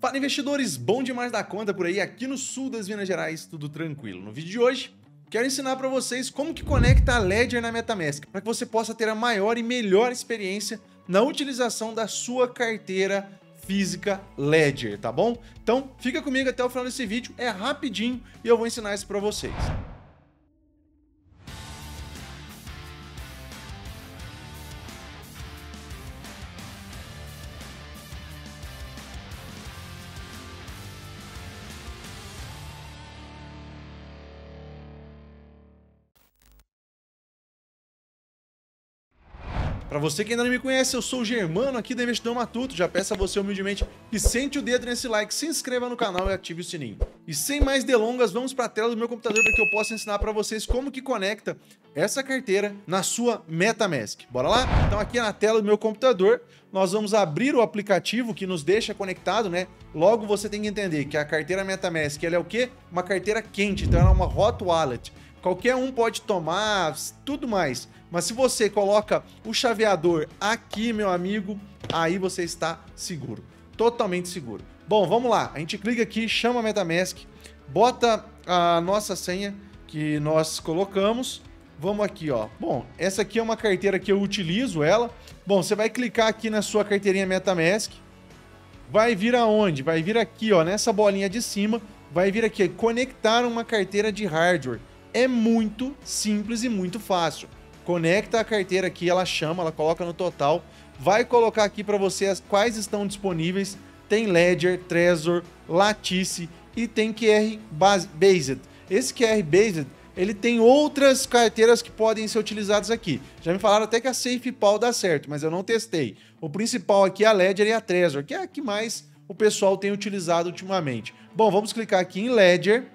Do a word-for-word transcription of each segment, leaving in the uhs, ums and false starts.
Fala, investidores, bom demais da conta por aí, aqui no sul das Minas Gerais, tudo tranquilo. No vídeo de hoje, quero ensinar para vocês como que conecta a Ledger na MetaMask, para que você possa ter a maior e melhor experiência na utilização da sua carteira física Ledger, tá bom? Então, fica comigo até o final desse vídeo, é rapidinho e eu vou ensinar isso para vocês. Para você que ainda não me conhece, eu sou o Germano aqui do Investidor Matuto. Já peço a você humildemente que sente o dedo nesse like, se inscreva no canal e ative o sininho. E sem mais delongas, vamos para a tela do meu computador para que eu possa ensinar para vocês como que conecta essa carteira na sua MetaMask. Bora lá? Então aqui na tela do meu computador, nós vamos abrir o aplicativo que nos deixa conectado, né? Logo você tem que entender que a carteira MetaMask, ela é o quê? Uma carteira quente, então ela é uma hot wallet. Qualquer um pode tomar, tudo mais. Mas se você coloca o chaveador aqui, meu amigo, aí você está seguro. Totalmente seguro. Bom, vamos lá. A gente clica aqui, chama a MetaMask, bota a nossa senha que nós colocamos. Vamos aqui, ó. Bom, essa aqui é uma carteira que eu utilizo ela. Bom, você vai clicar aqui na sua carteirinha MetaMask. Vai vir aonde? Vai vir aqui, ó, nessa bolinha de cima. Vai vir aqui, conectar uma carteira de hardware. É muito simples e muito fácil. Conecta a carteira aqui, ela chama, ela coloca no total, vai colocar aqui para você as quais estão disponíveis. Tem Ledger, Trezor, Lattice e tem Q R Based. Esse Q R Based, ele tem outras carteiras que podem ser utilizadas aqui. Já me falaram até que a SafePal dá certo, mas eu não testei. O principal aqui é a Ledger e a Trezor, que é a que mais o pessoal tem utilizado ultimamente. Bom, vamos clicar aqui em Ledger.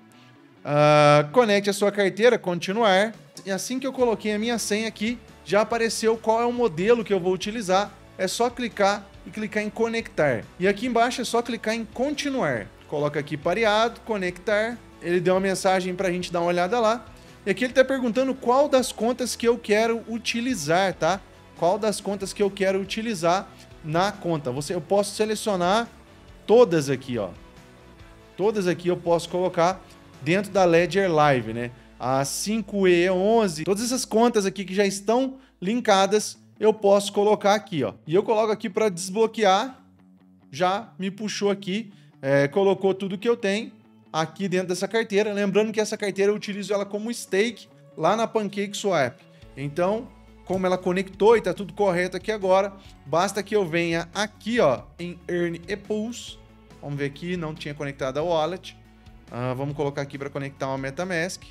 Uh, conecte a sua carteira, continuar. E assim que eu coloquei a minha senha aqui, já apareceu qual é o modelo que eu vou utilizar. É só clicar e clicar em conectar. E aqui embaixo é só clicar em continuar. Coloca aqui pareado, conectar. Ele deu uma mensagem para a gente dar uma olhada lá. E aqui ele está perguntando qual das contas que eu quero utilizar, tá? Qual das contas que eu quero utilizar na conta. Você, eu posso selecionar todas aqui, ó. Todas aqui eu posso colocar dentro da Ledger Live, né? A cinco E onze, todas essas contas aqui que já estão linkadas, eu posso colocar aqui, ó. E eu coloco aqui para desbloquear, já me puxou aqui, é, colocou tudo que eu tenho aqui dentro dessa carteira. Lembrando que essa carteira eu utilizo ela como stake lá na PancakeSwap. Então, como ela conectou e tá tudo correto aqui agora, basta que eu venha aqui, ó, em Earn e Pools. Vamos ver aqui, não tinha conectado a wallet. Uh, vamos colocar aqui para conectar uma MetaMask.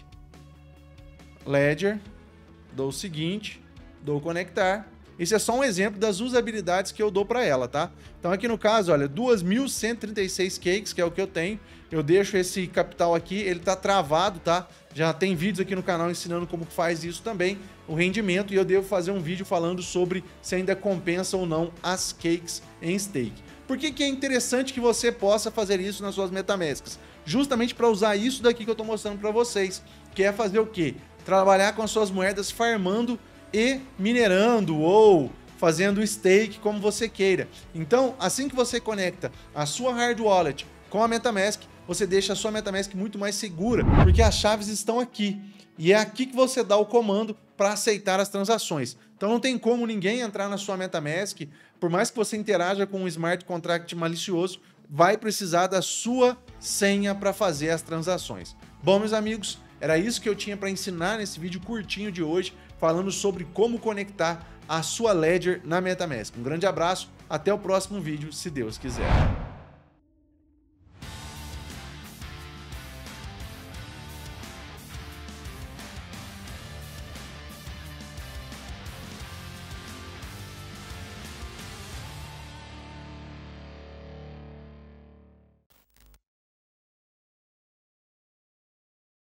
Ledger. Dou o seguinte. Dou conectar. Esse é só um exemplo das usabilidades que eu dou para ela, tá? Então aqui no caso, olha, duas mil cento e trinta e seis cakes, que é o que eu tenho. Eu deixo esse capital aqui, ele tá travado, tá? Já tem vídeos aqui no canal ensinando como faz isso também, o rendimento, e eu devo fazer um vídeo falando sobre se ainda compensa ou não as cakes em stake. Por que que é interessante que você possa fazer isso nas suas MetaMasks? Justamente para usar isso daqui que eu estou mostrando para vocês, que é fazer o quê? Trabalhar com as suas moedas farmando e minerando ou fazendo stake, como você queira. Então, assim que você conecta a sua hard wallet com a MetaMask, você deixa a sua MetaMask muito mais segura, porque as chaves estão aqui. E é aqui que você dá o comando para aceitar as transações. Então não tem como ninguém entrar na sua MetaMask, por mais que você interaja com um smart contract malicioso, vai precisar da sua senha para fazer as transações. Bom, meus amigos, era isso que eu tinha para ensinar nesse vídeo curtinho de hoje, falando sobre como conectar a sua Ledger na MetaMask. Um grande abraço, até o próximo vídeo, se Deus quiser.